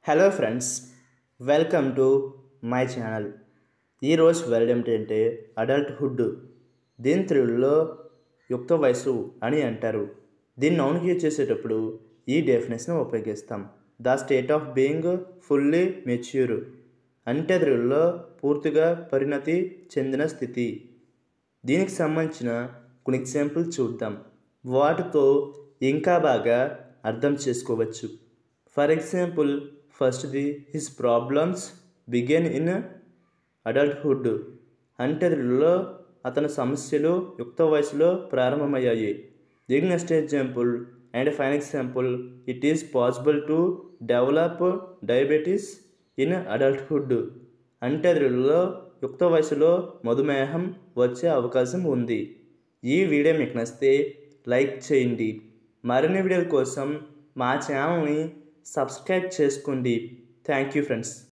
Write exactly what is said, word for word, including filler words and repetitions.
Hello friends, welcome to my channel. ఈరోజు word ఏమిటంటే adulthood. దీని తెలుగులో యుక్త వయసు అని అంటారు. దీన్ని నౌన్కి యూజ్ చేసేటప్పుడు ఈ డెఫినేషన్ ఉపయోగిస్తాం. The state of being fully mature అంటే తెలుగులో పూర్తిగా పరిణతి చెందిన స్థితి. దీనికి సంబంధించిన కొన్ని ఎగ్జాంపుల్ చూద్దాం. వాటితో ఇంకా బాగా అర్థం చేసుకోవచ్చు. ఫర్ ఎగ్జాంపుల్, ఫస్ట్ది his problems begin in adulthood అంటే తెలుగులో అతని సమస్యలు యుక్త వయసులో ప్రారంభమయ్యాయి. దీని next example and fine example, it is possible to develop diabetes in adulthood అంటే తెలుగులో యుక్త వయసులో మధుమేహం వచ్చే అవకాశం ఉంది. ఈ వీడియో మీకు నచ్చితే లైక్ చేయండి. మరిన్ని వీడియోల కోసం మా ఛానల్ని సబ్స్క్రైబ్ చేసుకోండి. Thank you friends.